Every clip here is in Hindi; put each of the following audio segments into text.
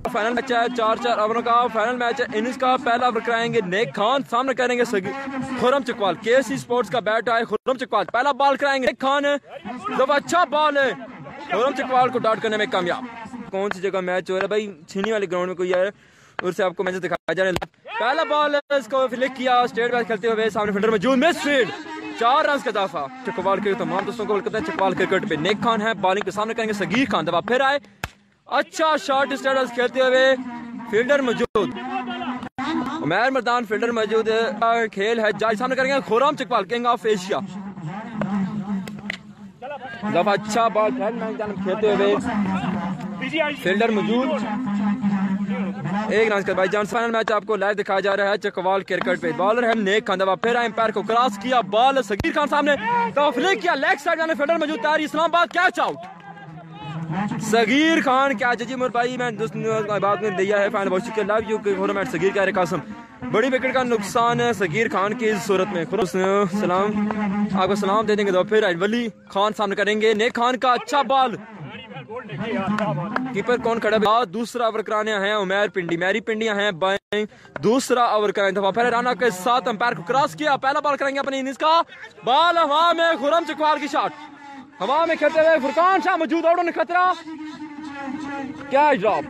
फाइनल मैच है 4-4 ओवरों का फाइनल मैच है। इनिंग्स का पहला ओवर कराएंगे नेक खान, सामने करेंगे खुर्रम चकवाल। केसी स्पोर्ट्स का बैट है खुर्रम चकवाल, पहला बॉल कराएंगे नेक खान। जब अच्छा बॉल है खुर्रम चकवाल को डॉट करने में कामयाब। कौन सी जगह मैच हो रहा है भाई? छीनी वाली ग्राउंड में कोई है, उससे आपको मैच दिखाया जा रहा है। पहला बॉल इसको फ्लिक किया, स्ट्रेट बैट खेलते हुए सामने फील्डर मौजूद, मिस फील्ड, 4 रन का इजाफा। चकवाल के तमाम दोस्तों को वेलकम है चकवाल क्रिकेट पे। नेक खान है बॉलिंग के सामने करेंगे सगीर खान। दबा फिर आए, अच्छा शॉट स्टेटस खेलते हुए फील्डर मौजूद, उमैर मर्दान फील्डर मौजूद। खेल है जारी, सामने करेंगे Khurram Chakwal king of Asia. दफा अच्छा बॉल खेलते हुए फील्डर मौजूद, 1 रन का भाईजान। फाइनल मैच आपको लाइव दिखाया जा रहा है चकवाल क्रिकेट पे। बॉलर है नेक खान। दफा फिर एम्पायर को क्रॉस किया, बॉल सगीर खान सामने तो फ्लिक किया, लेग साइड में फील्डर मौजूद तैयार। Islamabad catch out. सगीर खान क्या जी मोर भाई मैं बात में दिया है फाइनल बहुत शुक्रिया लव यू फॉर्मेट सगीर कह रहे कासम। बड़ी विकेट का नुकसान है सगीर खान की सूरत में। सलाम आपको सलाम दे देंगे। तो फिर वली खान सामने करेंगे नेक खान का अच्छा बॉल, कीपर कौन खड़ा है? दूसरा ओवर कराने हैं उमैर पिंडी, मैरी पिंडियां हैं बाएं, दूसरा ओवर कराएं। दफा फिर राना के साथ अंपायर को क्रॉस किया, पहला बॉल कराएंगे अपनी इनिंग्स का। बॉल हवा में खुर्रम चकवाल की शॉट, हवा में खेलते हुए फुरकान शाह मौजूद, आउट होने खतरा, क्या ड्रॉप।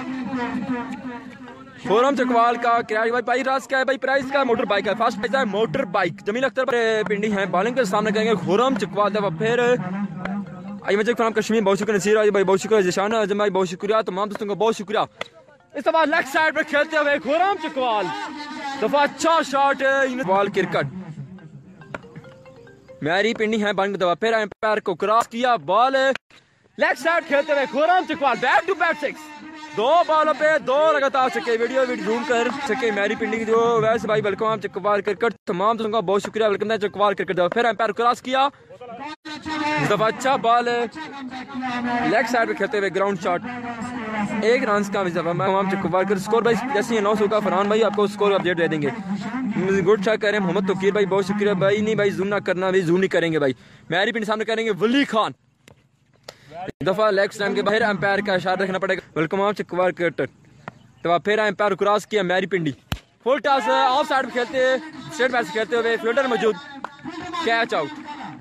खुर्रम चकवाल का किराया भाई राज क्या है भाई? प्राइस का मोटर बाइक है, फास्ट प्राइस है मोटर बाइक। जमील अख्तर पिंडी है बॉलिंग के सामने करेंगे खुर्रम चकवाल। दफा फिर मुझे कश्मीर बहुत शुक्रिया, नसीर भाई बहुत शुक्रिया, जिशान आजम भाई बहुत शुक्रिया, तमाम दोस्तों को बहुत शुक्रिया। इस दफा लेग साइड पर खेलते हुए खुर्रम चकवाल, दफा अच्छा shot ball cricket. Mari Pindi है बॉलिंग। दफा फिर एम्पायर को क्रॉस किया, बॉल लेग साइड खेलते हुए Khurram Chakwal, back to back 6, 2 बॉलों पे 2 लगातार छक्के। वीडियो जूम कर सके मैरी पिंडी की जो वैसे भाई वेलकम आप चकवाल क्रिकेट, तमाम दोस्तों का बहुत शुक्रिया, वेलकम है चकवाल क्रिकेट। दफा फिर एम्पायर क्रॉस किया, दफा अच्छा बॉल लेग साइड पे खेलते हुए ग्राउंड शॉट, 1 रन का तमाम चकवाल कर। स्कोर भाई जैसे अनाउंस होगा फरहान भाई आपको स्कोर अपडेट दे देंगे। गुड शॉट करें मोहम्मद तोकीर भाई बहुत शुक्रिया भाई। नहीं भाई जूम ना करना भाई, जूम नहीं करेंगे भाई। मैरी पिंडी सामने करेंगे वली खान, दफा लेग स्टैम्प के बाहर एम्पायर का इशारा रखना पड़ेगा, वेलकम आप चकवाल क्रिकेट। दफा फिर एम्पायर क्रॉस किया, Mari Pindi full toss off side पे खेलते स्ट्रेट बैट खेलते हुए फील्डर मौजूद, catch out.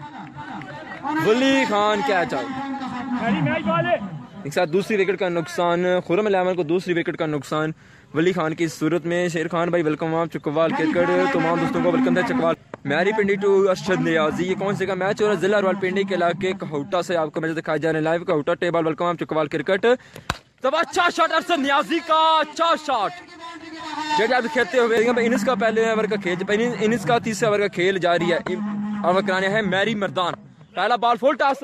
Wali Khan catch out. एक साथ दूसरी विकेट का नुकसान, खुर्रम इलेवन को दूसरी विकेट का नुकसान वली खान की सूरत में। शेर खान भाई वेलकम आप चकवाल क्रिकेट, तमाम दोस्तों को वेलकम है चकवाल। मैरी पिंडी टू अरशद नियाजी, ये कौन से का मैच हो रहा है? जिला रावलपिंडी के इलाके कहौटा से आपको मैच दिखाया जा रहा है लाइव। कहौटा टेबल वेलकम आप चकवाल क्रिकेट। तब अच्छा शॉट अरशद नियाजी का, अच्छा शॉट जब खेलते हुए। इनिंग्स का पहले ओवर का खेल, इनिंग्स का तीसरे ओवर का खेल जारी है। ओवर कराने हैं मैरी मर्दान, पहला बॉल फुल टॉस,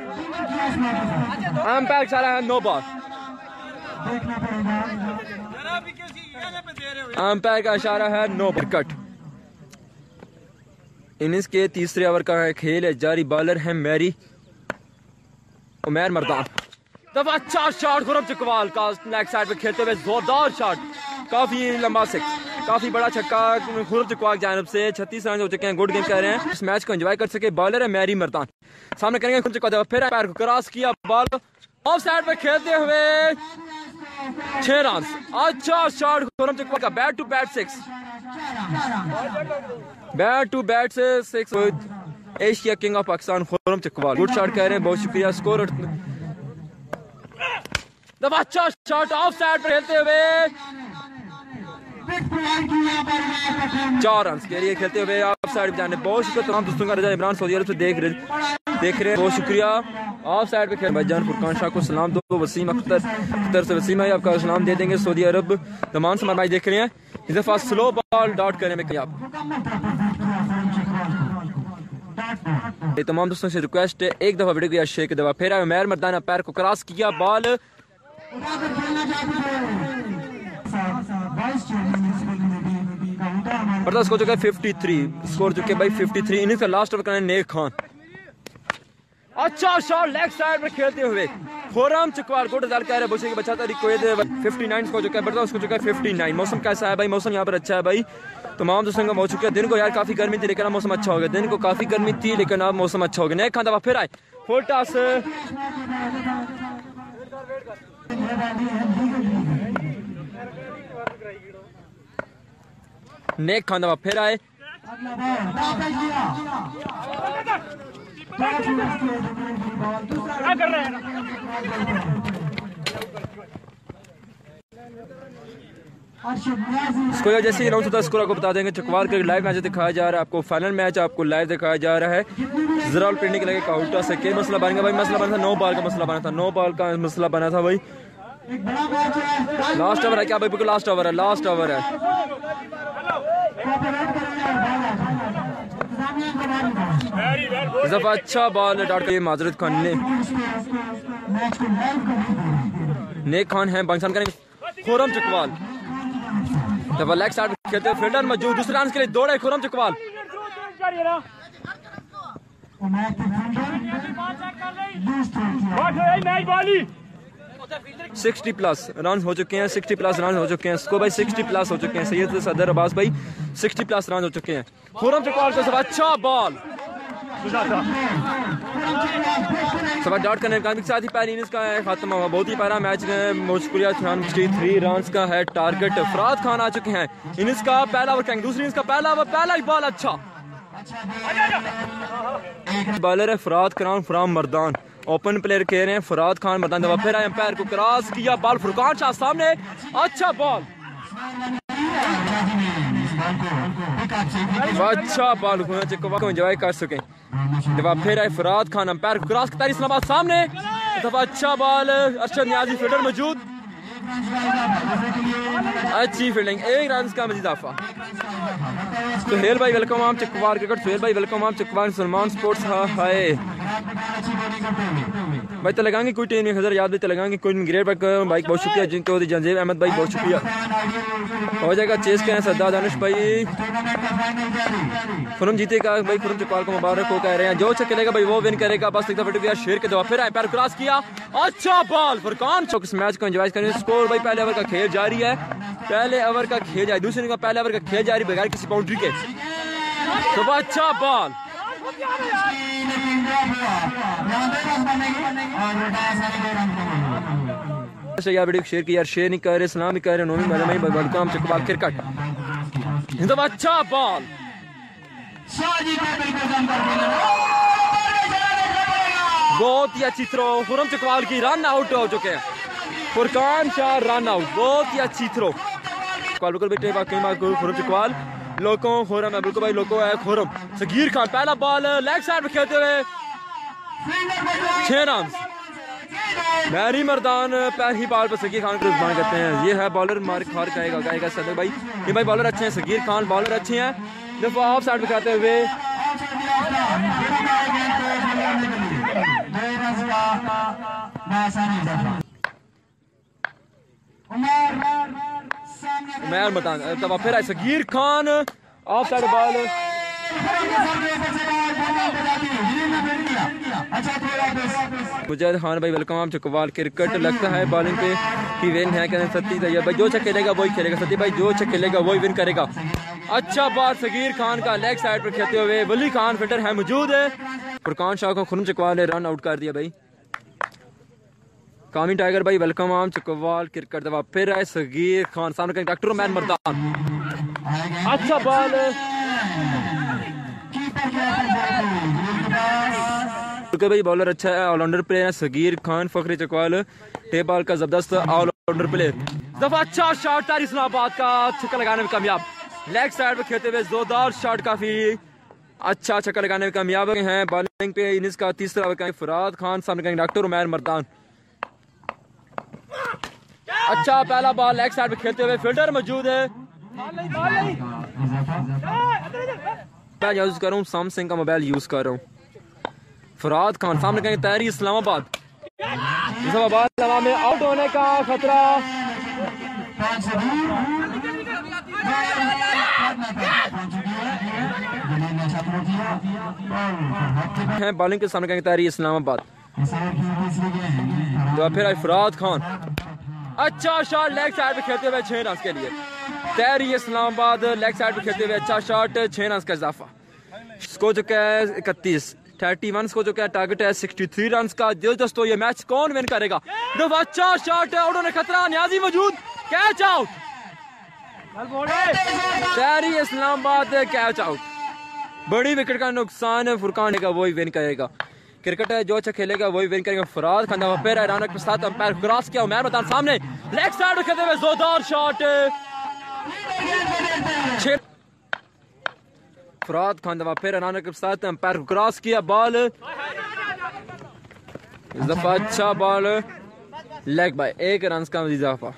अंपायर इशारा है नो बॉल, अंपायर का इशारा है नो विकेट। इनिंग्स के तीसरे ओवर का खेल है जारी, बॉलर है मैरी उमैर मर्दान। तब अच्छा शॉट खुर्रम चकवाल का लेग साइड पे खेलते हुए जोरदार शॉट, काफी लंबा 6, काफी बड़ा छक्का खुर्रम चकवाल की जानिब से। 36 रन हो चुके हैं, गुड गेम कह रहे हैं, इस मैच को एंजॉय कर सके। बॉलर है मैरी मर्दान, सामने करेंगे खुर्रम चकवाल। फिर पैर को क्रॉस किया, बॉल ऑफ साइड पे खेलते हुए 6 रन, अच्छा शॉट खुर्रम चकवाल का, bat to bat 6, bat to bat से 6, Asia king of Pakistan Khurram Chakwal, good shot कह रहे हैं बहुत शुक्रिया। स्कोर दफा अच्छा शॉट ऑफ साइड पर खेलते हुए 4 रन के लिए खेलते हुए ऑफ साइड जाने, बहुत शुक्रिया तमाम दोस्तों का। रजा इमरान सऊदी अरब से देख रहे हैं, बहुत शुक्रिया। ऑफ साइड पे खेल भाईजान फुरकान शाह को सलाम दो, वसीम अख्तर से वसीम भाई आपका सलाम दे देंगे सऊदी अरब। तमाम समाज भाई देख रहे हैं, इस दफा स्लो बॉल डॉट करने में आप तमाम दोस्तों से रिक्वेस्ट है एक दफा वीडियो को शेयर कर दफा। फिर उमैर मर्दान पैर को क्रॉस किया, बॉल स्कोर चुका है 53, स्कोर चुके भाई 53। इनिंग्स का लास्ट ओवर करने नेक खान, अच्छा शॉट लेग साइड में खेलते हुए खुर्रम चकवाल, गुड रिजल्ट कह रहे हैं बुशे के बच्चा तारीख को 59 स्कोर चुका है, बढ़ता उसको चुका है 59। मौसम कैसा है भाई? मौसम यहाँ पर अच्छा है भाई, तमाम दोस्तों का बहुत शुक्रिया। दिन को यार काफी गर्मी थी लेकिन अब मौसम अच्छा हो गया, दिन को काफी गर्मी थी लेकिन अब मौसम अच्छा हो गया। नेक खान दफा फिर आए, फुल टॉस नेक खान दफा फिर आए। इसको जैसे ही अनाउंस होता है स्कोर आपको बता देंगे। चकवाल का लाइव मैच दिखाया जा रहा है आपको, फाइनल मैच आपको लाइव दिखाया जा रहा है। जरा पिंडी के लगे काउंटर से के मसला बनेगा भाई, मसला बना था 9 बॉल का मसला बना था, 9 बॉल का मसला बना था भाई। लास्ट ओवर है क्या भाई? बिल्कुल लास्ट ओवर है, लास्ट ओवर है। दफा अच्छा बॉल डॉट के माजरत खान ने नेक खान है पाकिस्तान का खुरम चकवाल दफा लेग साइड खेलते हुए फील्डर मौजूद, दूसरे रन के लिए दौड़े खुरम चकवाल। 60 प्लस रन हो चुके हैं, 60 प्लस रन हो चुके हैं। इसको भाई 60 प्लस हो चुके हैं। सैयद सदर अब्बास भाई 60 प्लस रन हो चुके हैं। खुरम चकवाल को सब अच्छा बॉल सब डॉट करने का साथ ही पहली इनिंग्स का है खत्म हुआ। बहुत ही प्यारा मैच मुश्किल 3 रन का है टारगेट। फराद खान आ चुके हैं। इनिंग्स का पहला ओवर कहेंगे, दूसरी इनिंग्स का पहला ओवर, पहला ही बॉल अच्छा बॉलर है Farad Khan from Mardan. Open player कह रहे हैं फराद खान मर्दान। दफा फिर एम्पायर को क्रॉस किया, बॉल फुरकान शाह सामने, अच्छा बॉल अच्छा बॉल एंजॉय कर सके। दफा फिर आए फराद खान एम्पायर क्रॉस कतारी इस्लामाबाद सामने, दफा अच्छा बॉल अरशद नियाजी फील्डर मौजूद, अच्छी फील्डिंग, 1 रन का मजीद इजाफा। सुहेल भाई वेलकम आम चकवाल क्रिकेट, सुहेल भाई वेलकम आम चकवाल सलमान स्पोर्ट्स हाय भाई। तो लगाएंगे कोई टीम हज़ार याद भी तो लगाएंगे कोई ग्रेट भाई बहुत शुक्रिया जिनको जंजीर अहमद भाई बहुत शुक्रिया। हो जाएगा चेस के सरदार दानिश भाई खुरम जीतेगा भाई, खुरम चकवाल को मुबारक हो कह रहे हैं। जो अच्छा खेलेगा भाई वो विन करेगा। बस एक दफा शेर के दफा फिर पैर क्रॉस किया, अच्छा बॉल फुरकान चौक। इस मैच को एंजॉय करें। स्कोर भाई पहले ओवर का खेल जारी है, पहले ओवर का खेल जारी, दूसरे का पहले ओवर का खेल जारी बगैर किसी बाउंड्री के। तो अच्छा बॉल यार वीडियो शेयर की यार, शेयर नहीं कर रहे, सलाम नहीं कर रहे, नोमी भाई वेलकम चकवाल क्रिकेट। अच्छा बॉल बहुत ही अच्छी थ्रो खुरम चकवाल की, रन आउट हो चुके हैं फुरकान शाह, रन आउट, बहुत ही अच्छी थ्रो बिल्कुल बेटे खुरम चकवाल लोको खुरम है बिल्कुल भाई लोको है खुरम। सगीर खान पहला बॉल लेग साइड में खेलते हुए 6 रन। मैरी मर्दान पहली बॉल पर सगीर खान को रिजवान करते हैं। ये है बॉलर मार खार गाएगा सदर भाई। ये भाई बॉलर अच्छे हैं, सगीर खान बॉलर अच्छे हैं। दफा ऑफ साइड में खेलते हुए मैं मर्दान दफा फिर आए Sagheer Khan off side ball Mujahid Khan भाई वेलकम आप चकवाल क्रिकेट। लगता है बॉलिंग पे की विन है कहते सती तैयार भाई, जो अच्छा खेलेगा वही खेलेगा सती भाई, जो अच्छा खेलेगा वही विन करेगा। अच्छा बॉल सगीर खान का लेग साइड पर खेलते हुए वली खान फील्डर है मौजूद है। फुरकान शाह को खुरम चकवाल ने रन आउट कर दिया भाई। कामी टाइगर भाई वेलकम आम चकवाल क्रिकेट। दफा फिर है सगीर खान सामने डॉक्टर मैन मर्दान, अच्छा बॉल भाई बॉलर अच्छा है, ऑलराउंडर प्लेयर है सगीर खान फखरी चकवाल टे बॉल का जबरदस्त ऑलराउंडर प्लेयर। दफा अच्छा शॉट तारी इस्लामाबाद का छक्का लगाने में कामयाब, लेग साइड पे खेलते हुए जोरदार शॉट, काफी अच्छा छक्का लगाने में कामयाब हैं। बॉलिंग पे इनिंग्स का तीसरा ओवर फराद खान सामने डॉक्टर उमैर मर्दान। अच्छा पहला बॉल लेग साइड पे खेलते हुए फील्डर मौजूद है। मैं यूज कर रहा हूँ सैमसंग का मोबाइल यूज कर रहा हूँ। फराद खान सामने कहेंगे तैयारी इस्लामाबाद, इस्लामाबाद हवा में आउट होने का खतरा। है बॉलिंग के सामने कहेंगे तैयारी इस्लामाबाद। तो फिर फराद खान अच्छा शॉट लेग साइड पे खेलते हुए 6 रन के लिए। तैयारी इस्लामाबाद लेग साइड पे खेलते हुए अच्छा शॉट, 6 रन का इजाफा। स्कोर चुका है 31। 31 हो चुका है, टारगेट है 63 रन का। दोस्तों ये मैच कौन विन करेगा? अच्छा शॉट है, उन्होंने खतरा, न्याजी मौजूद, कैच आउट, शहरी इस्लामाबाद कैच आउट। बड़ी विकेट का नुकसान है, फुरकान का वही विन करेगा। क्रिकेट है, जो अच्छा खेलेगा वही विन करेगा। फराज खान फिर हैरानक के साथ अंपायर क्रॉस किया, उमर मतान सामने लेग साइड खेलते हुए जोरदार शॉट। फराज खान फिर हैरानक के साथ अंपायर क्रॉस किया, बॉल इस दफा अच्छा बॉल, लेग बाय 1 रन का इजाफा।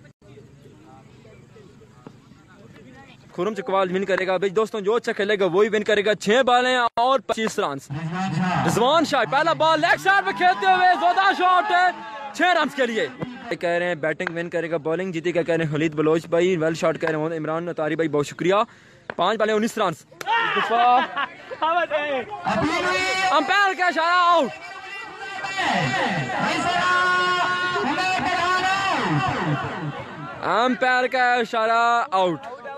खुरम चकवाल विन करेगा भाई। दोस्तों जो अच्छा खेलेगा वही विन करेगा। 6 बॉलें और 25 रन। रिजवान शाह पहला बॉल लेग साइड में खेलते हुए जोरदार शॉट है, 6 रन के लिए। कह रहे हैं बैटिंग विन करेगा, बॉलिंग जीतेगा कह रहे हैं खलीद बलोच भाई, वेल शॉट कह रहे हैं इमरान अतारी भाई, बहुत शुक्रिया। 5 बॉलें 19 रन। अंपायर का इशारा, आउट। अंपायर का इशारा, आउट।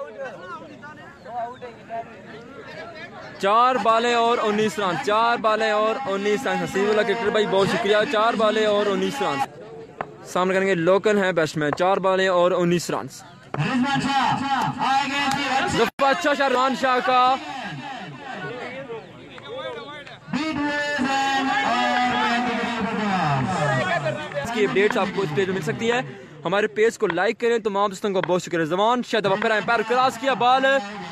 4 बॉलें और 19 रन, 4 बॉलें और 19 रन। हसीबुल्लाह क्रिकेटर भाई बहुत शुक्रिया। 4 बॉलें और 19 रन। सामने करेंगे लोकल हैं बैट्समैन, 4 बॉलें और 19 रन। अच्छा शाहरुखान शाह का इसकी अपडेट्स आपको इस पेज में मिल सकती है। हमारे पेज को लाइक करें। तमाम दोस्तों को बहुत शुक्रिया। जवान शायद पैर क्रॉस किया, बॉल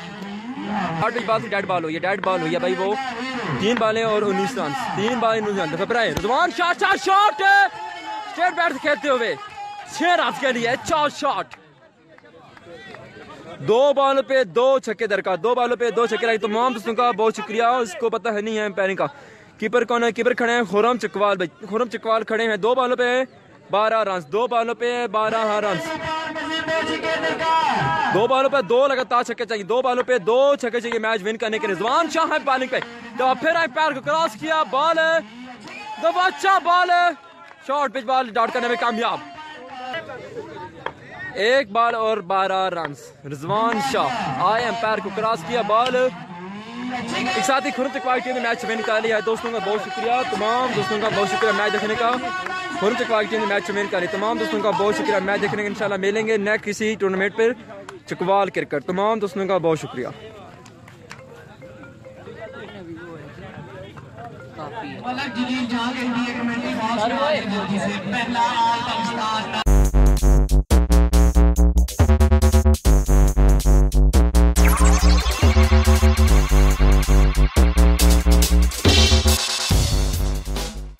डेड बॉल हुई है, डेड बॉल हुई है भाई। वो 3 बॉलें और 19 रन, 3 बॉलें 19 run. Rizwan shot straight bat खेलते हुए 6 रन के लिए, 4 शॉट। 2 बॉलों पे 2 छक्के दरकार, 2 बॉलों पे 2 छक्के लगे। तमाम दोस्तों का बहुत शुक्रिया। उसको पता है नहीं है पैरिंग का। कीपर कौन है? कीपर खड़े हैं खुरम चकवाल भाई, खुरम चकवाल खड़े हैं। 2 बॉलों पे 12 रन, 2 बॉलों पे 12 रन। 2 बॉलों पे 2 लगातार छक्के चाहिए, 2 बॉलों पे 2 छक्के चाहिए मैच विन करने के लिए। रिजवान शाह है बॉलिंग पे, तो फिर पैर को क्रॉस किया, बॉल अच्छा ball, short pitch ball dot करने में कामयाब। 1 बॉल और 12 रन। रिजवान शाह आए, एम्पायर को क्रॉस किया, बॉल एक साथ ही खुरम चकवाल टीम ने मैच विन कर लिया है। दोस्तों का बहुत शुक्रिया, तमाम दोस्तों का बहुत शुक्रिया मैच देखने का। खुरम चकवाल टीम ने मैच विन कर लिया, तमाम दोस्तों का बहुत शुक्रिया मैच देखने का। इंशाल्लाह मिलेंगे नेक्स्ट किसी टूर्नामेंट पर चकवाल क्रिकेट। तमाम दोस्तों का बहुत शुक्रिया।